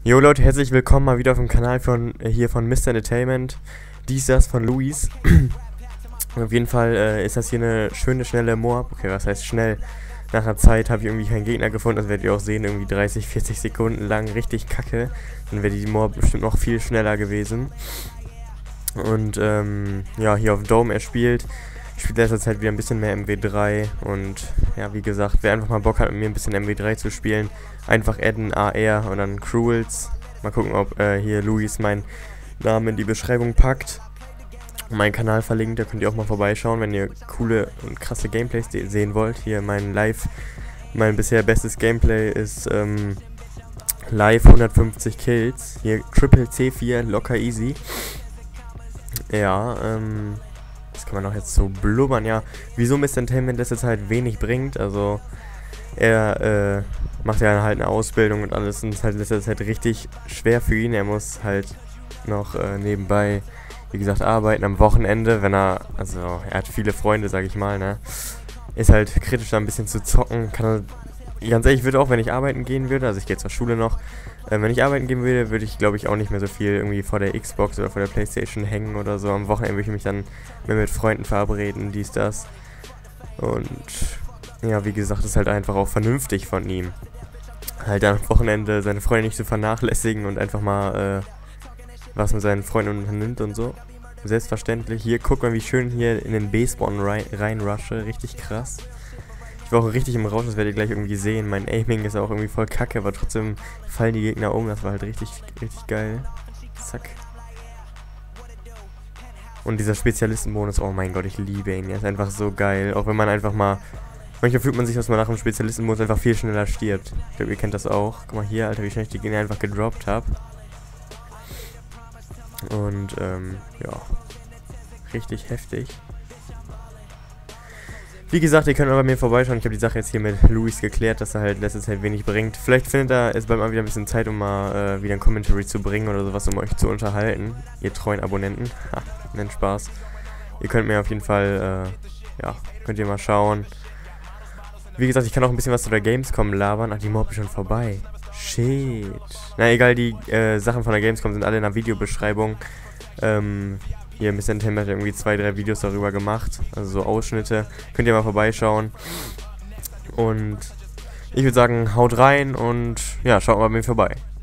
Jo Leute, herzlich willkommen mal wieder auf dem Kanal von hier von Mr. Entertainment. Dies, das von Luis. Auf jeden Fall ist das hier eine schöne, schnelle Moab. Okay, was heißt schnell? Nach einer Zeit habe ich irgendwie keinen Gegner gefunden, das werdet ihr auch sehen, irgendwie 30, 40 Sekunden lang, richtig kacke. Dann wäre die Moab bestimmt noch viel schneller gewesen. Und ja, hier auf Dome erspielt. Ich spiele letzter Zeit wieder ein bisschen mehr MW3 und ja, wie gesagt, wer einfach mal Bock hat, mit mir ein bisschen MW3 zu spielen, einfach adden AR und dann Cruels. Mal gucken, ob hier Luis meinen Namen in die Beschreibung packt. Und meinen Kanal verlinkt, da könnt ihr auch mal vorbeischauen, wenn ihr coole und krasse Gameplays sehen wollt. Hier mein bisher bestes Gameplay ist live 150 Kills. Hier Triple C4, locker easy. Ja, das kann man auch jetzt so blubbern, ja. Wieso Mr. Entertainment letzte Zeit wenig bringt, also er macht ja halt eine Ausbildung und alles und ist halt letzte Zeit richtig schwer für ihn. Er muss halt noch nebenbei, wie gesagt, arbeiten am Wochenende, wenn er hat viele Freunde, sag ich mal, ne. Ist halt kritisch da ein bisschen zu zocken, ganz ehrlich, würde auch, wenn ich arbeiten gehen würde, also ich gehe zur Schule noch, wenn ich arbeiten gehen würde, würde ich, glaube ich, auch nicht mehr so viel irgendwie vor der Xbox oder vor der Playstation hängen oder so. Am Wochenende würde ich mich dann mehr mit Freunden verabreden, dies, das. Und ja, wie gesagt, ist halt einfach auch vernünftig von ihm. Halt dann am Wochenende seine Freunde nicht zu vernachlässigen und einfach mal was mit seinen Freunden unternimmt und so. Selbstverständlich. Hier, guck mal, wie schön hier in den B-Spawn reinrushe. Richtig krass. Ich war auch richtig im Rausch, das werdet ihr gleich irgendwie sehen. Mein Aiming ist auch irgendwie voll kacke, aber trotzdem fallen die Gegner um. Das war halt richtig, richtig geil. Zack. Und dieser Spezialistenbonus, oh mein Gott, ich liebe ihn. Er ist einfach so geil. Auch wenn man einfach mal... Manchmal fühlt man sich, dass man nach dem Spezialistenbonus einfach viel schneller stirbt. Ich glaube, ihr kennt das auch. Guck mal hier, Alter, wie schnell ich die Gegner einfach gedroppt habe. Und, ja. Richtig heftig. Wie gesagt, ihr könnt mal bei mir vorbeischauen. Ich habe die Sache jetzt hier mit Luis geklärt, dass er halt letzte Zeit wenig bringt. Vielleicht findet er es bald mal wieder ein bisschen Zeit, um mal wieder ein Commentary zu bringen oder sowas, um euch zu unterhalten. Ihr treuen Abonnenten. Ha, nennt Spaß. Ihr könnt mir auf jeden Fall, ja, könnt ihr mal schauen. Wie gesagt, ich kann auch ein bisschen was zu der Gamescom labern. Ach, die Mob ist schon vorbei. Shit. Na egal, die Sachen von der Gamescom sind alle in der Videobeschreibung. Hier, Mr. Entertainment hat irgendwie 2, 3 Videos darüber gemacht, also so Ausschnitte. Könnt ihr mal vorbeischauen. Und ich würde sagen, haut rein und ja, schaut mal bei mir vorbei.